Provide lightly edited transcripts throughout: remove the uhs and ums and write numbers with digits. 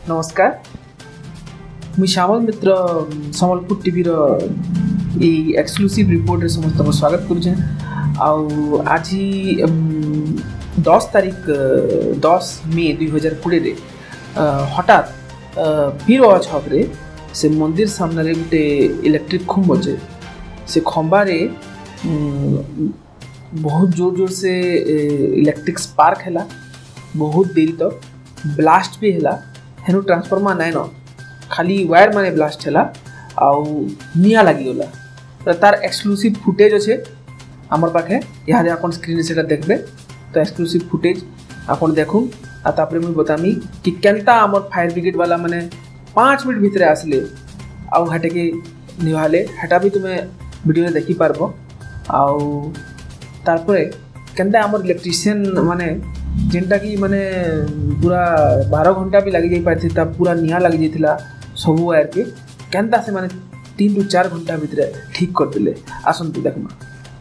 नमस्कार मुझ Shyamal Mitra Sambalpur TV exclusive report रे समस्त को स्वागत करुचे। आज 10 तारीख 10 मे 2020 रे हठात पीर छकरे से मंदिर सामने रे गोटे इलेक्ट्रिक खंभ अच्छे से खंबारे बहुत जोर जोर से इलेक्ट्रिक स्पार्क है, बहुत देरी तक ब्लास्ट भी है। हेनु ट्रांसफॉर्मर नाइन खाली वायर माने ब्लास्ट है आउ निया लगिगला। तो तार एक्सक्लूसिव फुटेज अच्छे आमर पाखे यहाँ आप स्क्रीन से देखबे। तो एक्सक्लूसिव फुटेज आपन देखूँ तापर मुझे बतामी कि केनता आमर फायर ब्रिगेड वाला माने 5 मिनट भितर आसले आउ हेटे के निभाले। हेटा भी तुम्हें वीडियो में देखी पारबो। आउ तारपरे केनता आमर इलेक्ट्रिशियन माने जेनटा कि माने पूरा 12 घंटा भी लगी जाई पारथि ता पूरा निया लगी जाइथिला सब वायर के केनता से माने 3 to 4 घंटा भितर ठीक कर दिले। आसंतु देखमा।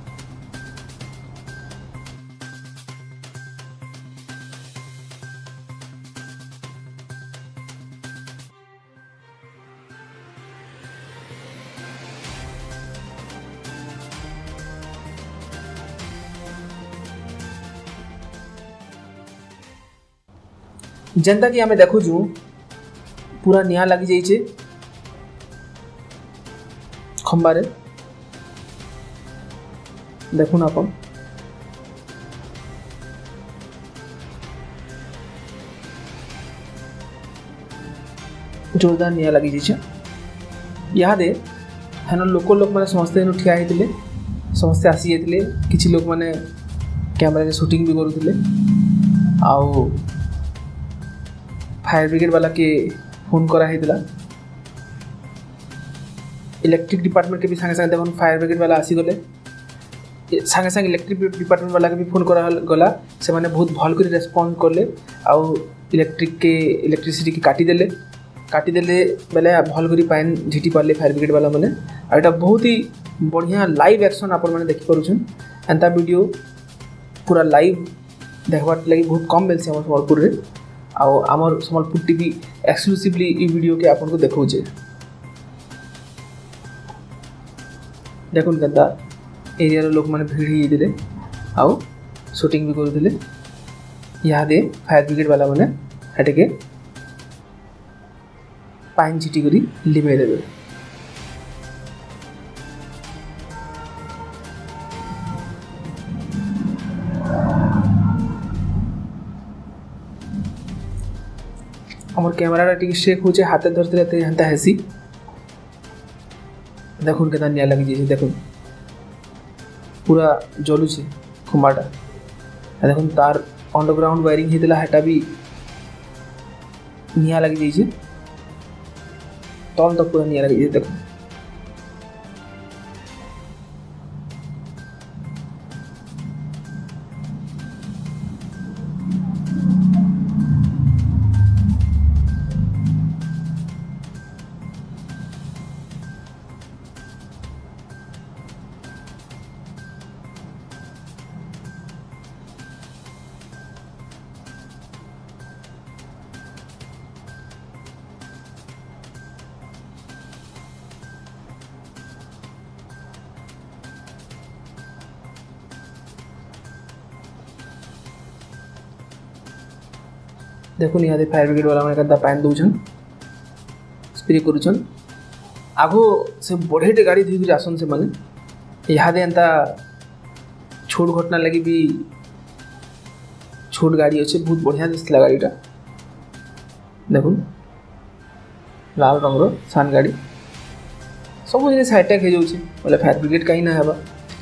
जेनता कि आमे देखु छु पूरा निया लगी जाइए खंबारे। देखुन अपन जोरदार निया लगी जाइए। यहाँ दे हेन लोक मैंने समस्ते ठिया होते समस्ते आसी जाते किसी लोक मैंने कैमरा शूटिंग भी करुले। आउ फायर ब्रिगेड वाला के फोन कराई इलेक्ट्रिक डिपार्टमेंट के भी संगे संगे देखो फायर ब्रिगेड वाला आसीगले। संगे संगे इलेक्ट्रिक डिपार्टमेंट वाला के भी फोन करागला। से माने बहुत भल कर रेस्पॉन्स करले आउ इलेक्ट्रिसिटी की काटी देले बेले भल कर पाइन झिटी पारे फायर ब्रिगेड वाला मैंने। आटा बहुत ही बढ़िया लाइव एक्शन आप देखी पारुछन। एंता वीडियो पूरा लाइव देखबार लगी बहुत कम मिलसे आम संबलपुर रे। आमर संबलपुर टीवी एक्सक्लूसिवली ई वीडियो के आपन को देखौछे। देखुन केनता एरिया रो लोक माने भीड़ ही दिले आउ शूटिंग भी करुले। यहाँ दे फायर ब्रिगेड वाला माने हटे के पाइन छिटी करी लिमे देबे। हमर कैमरा टी शेक हो हाथ धरते रहते हेन्ता हेसी। देखुन केतना निया लगी जाइए। देखुन पूरा जलुचे खंबाटा। देखुन तार अंडरग्राउंड वायरिंग होता हेटा भी निया लगी जाइए। तल तक पूरा निया लगी जाइए। देखुन देखुन यहाँ फायर ब्रिगेड वाला मैंने पाइन दौन स्प्रे करुछन। आगो से बढ़ेटे गाड़ी धोई आसन से मैंने यहाँ एंता छोट घटना लगी भी छोट गाड़ी अच्छे बहुत बढ़िया दिखला गाड़ीटा। देखुन लाल रंगर सान गाड़ी सब जिन हाईटेक हो जाऊे बोले फायर ब्रिगेड कहीं ना हेबा।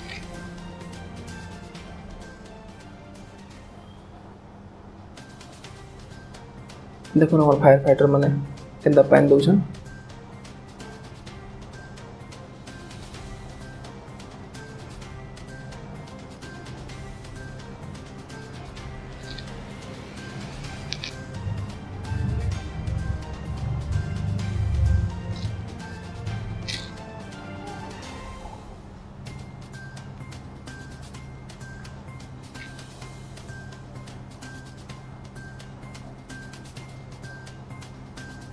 देखो हमारे फायर फाइटर मैंने केनता पाइन दौन।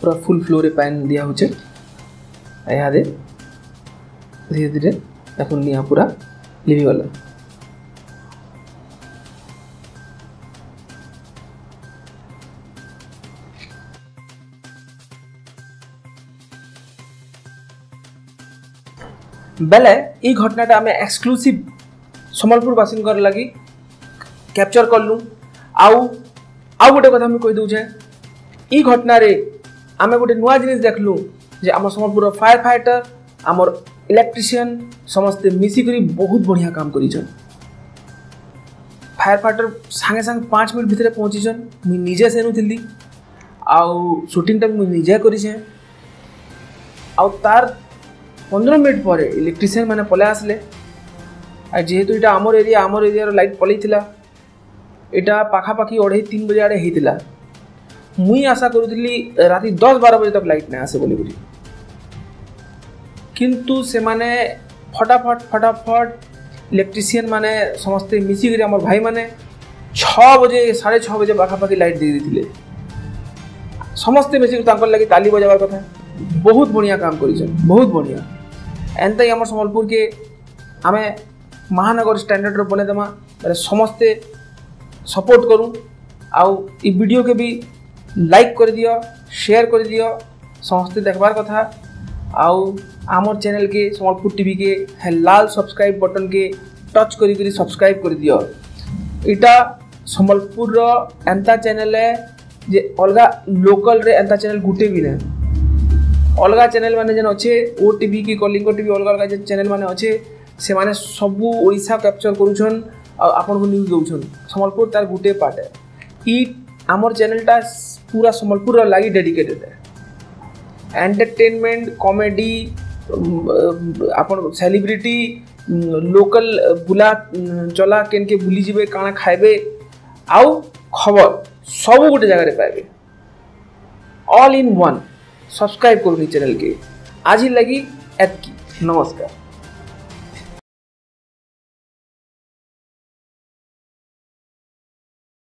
पूरा फुल फ्लो रे पानी दिया होचे यादे धीरे धीरे देखो निया पूरा लिवी वाला बेले ई घटनाटा आम एक्सक्लूसिव सम्बलपुर बासिंदर लगी कैप्चर करलु आउ गोटे कथा मुझे कही दूचे ई घटना रे आम गोटे नुआ जिनिस देखलु जे आम सम्बलपुर फायर फाइटर आमर इलेक्ट्रिशियन समस्ते मिसिकरी बहुत बढ़िया काम करिछन। फायर फाइटर सांगे सांगे 5 मिनट भितर पहुँचीछन मुझे निजे सेनु थिली आउ शूटिंग मुझे निजे करिछे आउ तार 15 मिनट पर इलेक्ट्रिशियन मैंने पलै आसले जेहेतु यहाँ आमर एरिया लाइट पलैला यहाँ पाखापाखि 2:30-3 बजे आड़े होता मुई आशा करूली राति 10-12 बजे तक लाइट नहीं आसे बोली किंतु से माने फटाफट इलेक्ट्रिशियन माने समस्ते मिसिक आम भाई माने 6 बजे 6:30 बजे पाखापाखि लाइट दे देते समस्ते मिसिक लगे ताली बजाबार कथा बहुत बढ़िया काम कर बहुत बढ़िया एंता ही आम सम्बलपुर के आम महानगर स्टैंडर्ड बनेदेमा समस्ते सपोर्ट करूँ आउ ई वीडियो के भी लाइक कर दियो शेयर कर दियो समस्ते देखबार कथा आउ आमर चैनल के सम्बलपुर टीवी के लाल सब्सक्राइब बटन के टच करी सब्सक्राइब कर दियो। इटा सम्बलपुर एंता चैनल है जे अलगा लोकल रे एंता चैनल गुटे भी नहीं अलगा चैनल माने जन अच्छे ओ टीवी की कलिंग टीवी अलग अलग चैनल माने अच्छे से माने सबू ओडिशा कैप्चर करूछन आपन को न्यूज़ दउछन सम्बलपुर तार गुटे पार्ट है ई आमर चैनलटा पूरा सम्बलपुर लागि डेडिकेटेड है एंटरटेनमेंट कॉमेडी आपन सेलिब्रिटी लोकल बुला चला केन के बुली जिबे काना खाइबे आउ खबर सब गोटे जगह रे पाइबे ऑल इन वन सब्सक्राइब करूनी चैनल के आज ही लगी एतकी नमस्कार।